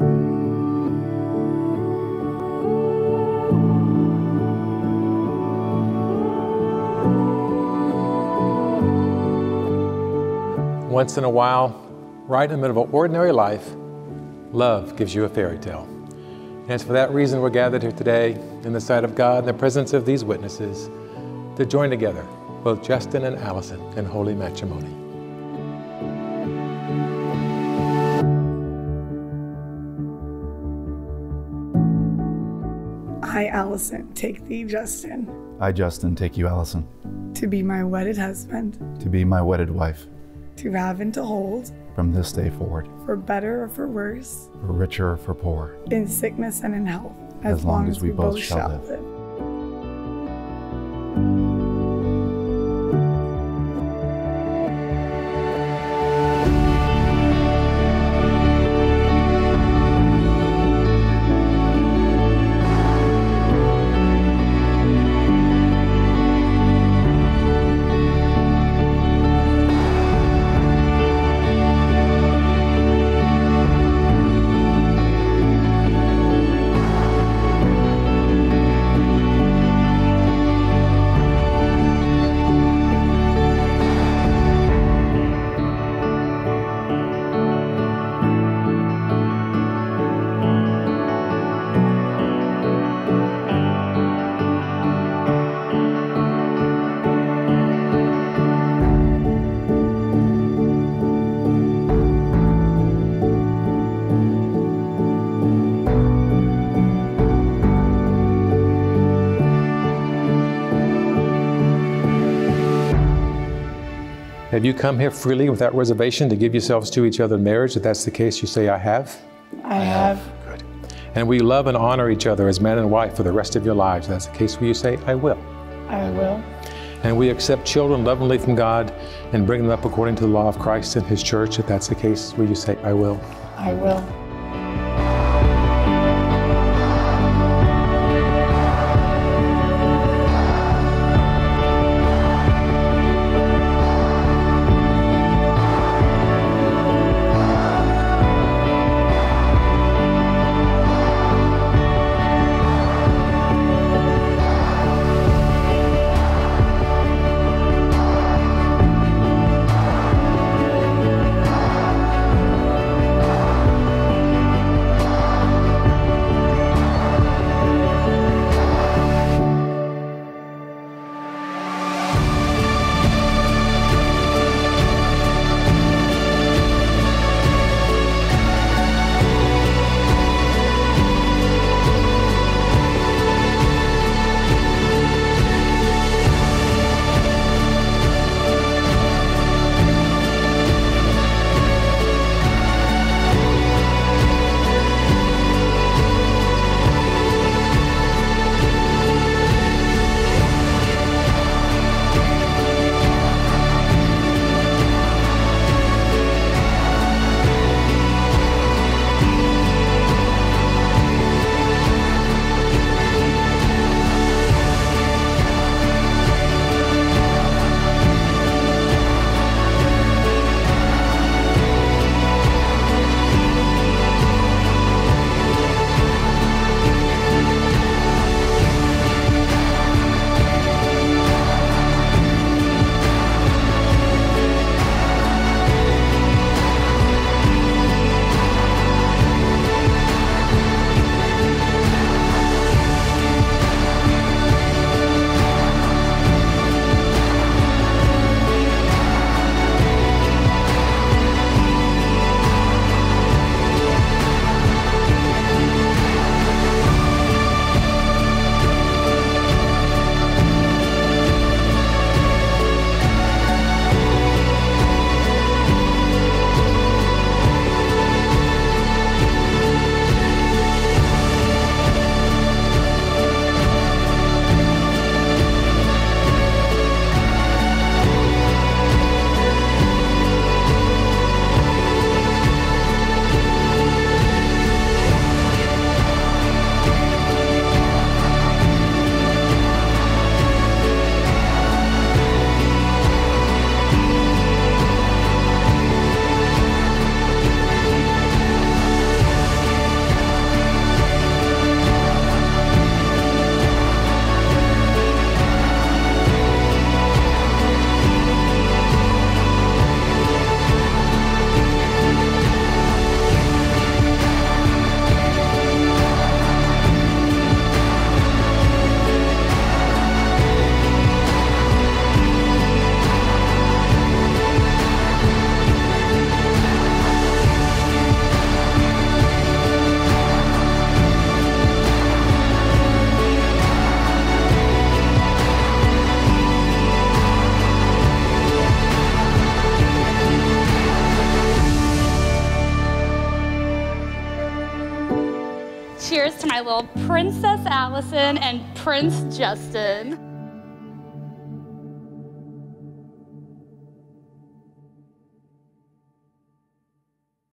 Once in a while, right in the middle of ordinary life, love gives you a fairy tale. And it's for that reason we're gathered here today in the sight of God, in the presence of these witnesses, to join together, both Justin and Allison, in holy matrimony. I, Allison, take thee, Justin, I, Justin, take you, Allison, to be my wedded husband, to be my wedded wife, to have and to hold, from this day forward, for better or for worse, for richer or for poor, in sickness and in health, as long as we both shall live. Have you come here freely without reservation to give yourselves to each other in marriage? If that's the case, you say, I have? I have. Good. And will you love and honor each other as man and wife for the rest of your lives? If that's the case, will you say, I will? I will. And we accept children lovingly from God and bring them up according to the law of Christ and His church. If that's the case, will you say, I will? I will. cheers to my little Princess Allison and Prince Justin.